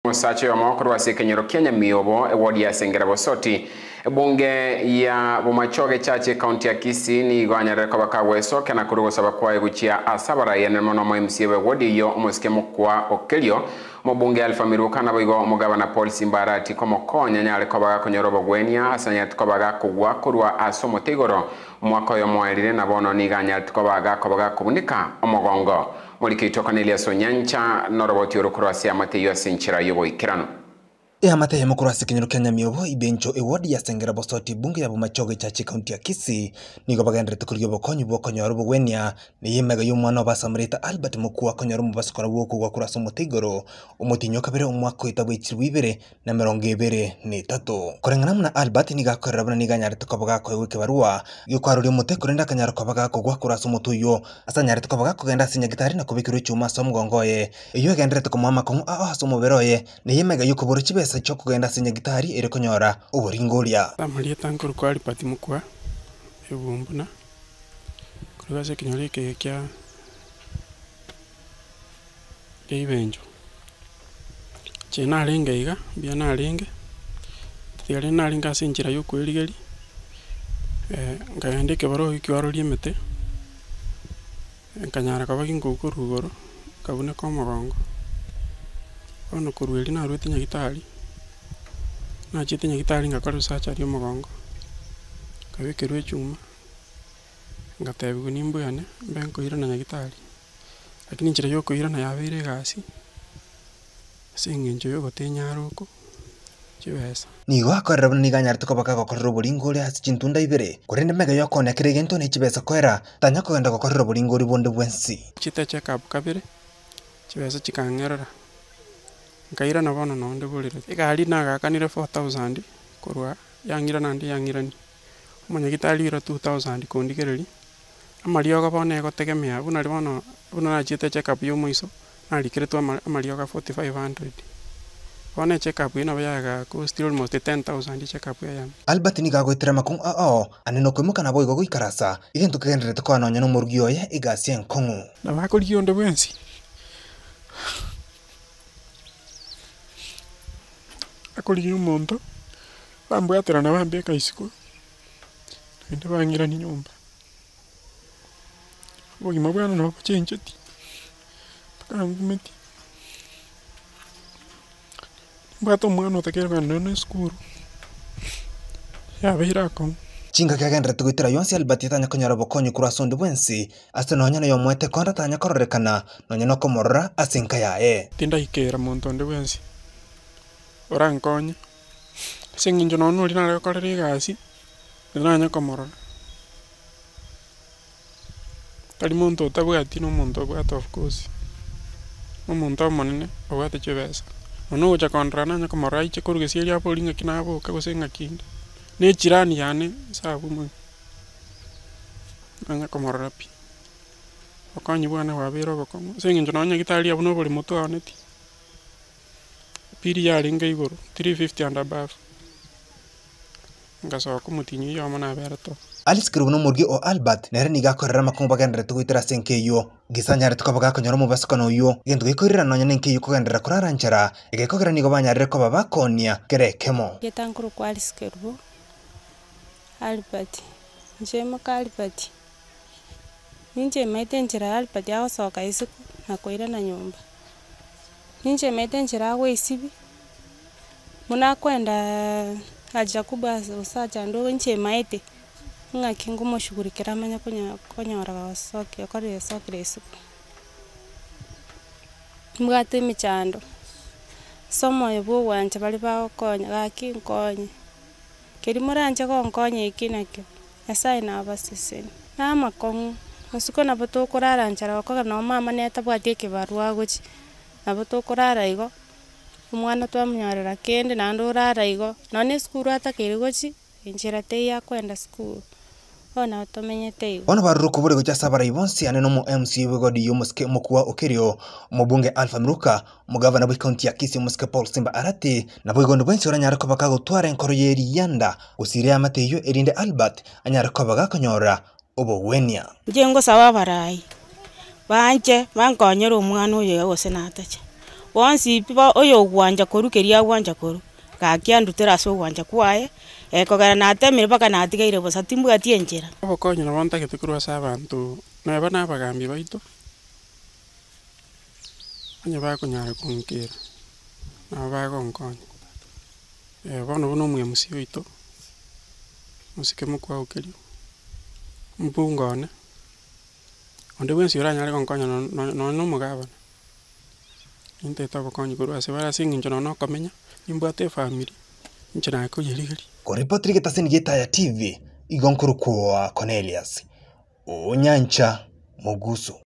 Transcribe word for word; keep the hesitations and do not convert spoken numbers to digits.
Musache wa mokoro wasi kenyero Kenya miobo e wodi ya Sengera Bosoti bunge ya Bomachoge Chache County ya Kisii ni gwanya rekoba kaweso kana kurugo sabakwa guchia asabara ya nemono mo M C we wodi yo omuske mukwa okelio mo bunge Alpha Miruka na bigo mugabana Paul Simbarati komo konya nyale koba konyorobo gwenia asanya tukoba kugwa kurwa asomo tigoro mwako yo mwairire na bono ni ganya tukoba koba kubunika omogongo Moliki tokanelia sonyancha noroboti urukurasi ya mate yu asinchira yobo ikirano. Ya mate ya mkurasi kenyero Kenya miobo ibencho ewadi ya Sengera Bosoti bunge ya Bomachoge Chache County ya Kisii nigo bagandre tukuri yobo konyu bo konyoro wenia ni yemega yumwana basamrita Albert Mukua konyoro mubasukora woku kwa kurasa mutigoro umutinyo kabere umwako itabu ichirwibere na merongebere ni tatu korengana muna Albert niga korabana niga nyare tukobaga ko weke barua yukwaruri umuteko renda kanyaro kobaga ko gwa kurasa mutuyo asa nyare tukobaga ko genda sinya gitari na kubikiru chuma somgongoye iyo gendre tukomama ko a aso muberoye ni yemega yukuburu chibe Sacho kugenda sinya gitari ere konyora uburingoria Amalia tankuru kwa Albert Mukua ebumbuna kurugase kinyori ke kya keibenjo chena alinge iga bia na alinge tiare na alinga sinjira yo kwirigeri eh ngayandike baro ikiwaro liemete kanyara kabagi ngukuru kabune ko mogongo ono kurweli na rwetinya gitari na chitinya gitari ngakora sacha rio mogongo kabekerwe chuma ngatebu nimbo yane benko irana na gitari lakini nchira yoko irana yabere gasi singinjo yo gotenya ruko chibesa ni gwakorera ni ganyar tukobaka gokorera buringori hasi chintunda ibere kurende mega yoko na kiregento ne chibesa kwera tanya kogenda gokorera buringori bonde bwensi chita check up kabere chibesa chikangerera Nkaira na bono nonde bulire igari naga kanire four thousand korwa yangira nandi yangirani umanya gitalira two thousand kondigereri amalio ga bone gotegemea buna ribono buna na chite check up yo muiso na likiretu amalio ga forty-five hundred bone check up ina bayaga cost almost ten thousand check up ya Albert ni gago itrema kun a o aneno kwimuka na boigo guikarasa igento kegendere to kwana nyano murugio ye igasi enkongu na bakorigio ndo bwensi Akoli umuntu bambwatira na bambeka isiko nde bangira ni nyumba bogi mabwana no kuchencheti pakangumeti mbato mwana utakera none skuru ya behirako Chinga kagendre tugitira yonsi Albert tanya konyara bokonyu kurasonde bwensi ase nonyana yo mwete konda tanya kororekana nonyana komorora asinka yae tinda ikera muntu nde bwensi Orankonye singinjo nono lina le korere gasi nanya komorora Kali muntu tabwati no muntu bwata of course no muntu monene obwate chebesa ono uja kontra nanya komorora iche kurugesiria hapo linga kinabo kagosenga kinda ne jirani yane sabu mu nanya komorora pi okonyi bwana wabiro gokomo singinjo nanya gitali abuno buli mutu aneti Piri ya linga igoro three fifty and above ngaso ko mutinyi yo mana berato Alice Kirubuno murgi o Albert nere niga korera makumba gendere tugitira senkeyo gisanyare tukabaga konyoro mubasukano yo gendo gikorira nonya nenkeyo kugendera kuraranchara igekogera nigo banyarire ko babakonia gerekemo Getankuru kwa Alice Kirubu Albert njema ka Albert ninje maitenjira Albert yawo soka isiku nakoira na nyumba Ninje metenjira wesibi muna kwenda haja kubwa usacha ndo nche maete nga kingu moshugurikira manya kunya konyora wasoke kore soke siku mwate michando somo yebo wanje bali ba konya gaki nkonye keri muranje ko nkonye ikinake asai na abasisi na makongu musuko na boto kuraranja ko no mama neta bwate kibarua guchi Nabo tokurara igo umwana twamnyarira kende nando urara igo none skuru atakiri gochi injira te ya kwenda skuru ona otomenyete igo ona baruruko buri gocha sabara ibonsi ane no mu M C wegodi yo muske mukwa okerio mubunge Alpha Miruka mugavana bwi county ya Kisii muske Paul Simbarati na bwi gondo bwensi oranyara ko bakago twara enkoro yeri yanda usire amate yo erinde Albert anyara ko baga konyora obo wenia jengo sawa barai Banje bankonyera omwana oyo yose natache bonsi piba oyo gwanja koru keria gwanja koru gakia ndutera so gwanja kwae e kogera na temire baka na tigaire bosa timbu atienjera obokonyo na bonta getukurwa sa abantu na bana bagambi baito anya ba kunyara kunkira na ba gonkonyo e bono bono mwe musio ito musike mukwa ukeri mbungone onde wensi uranya gonkonyo no no no mugaba inte tobokonyo kurwa se bara singi njono no komenya imbate family nchana ko yirigiri Kuripoti Gitasin Gitaya T V igonkuru kwa Cornelius Onyancha Mugusu.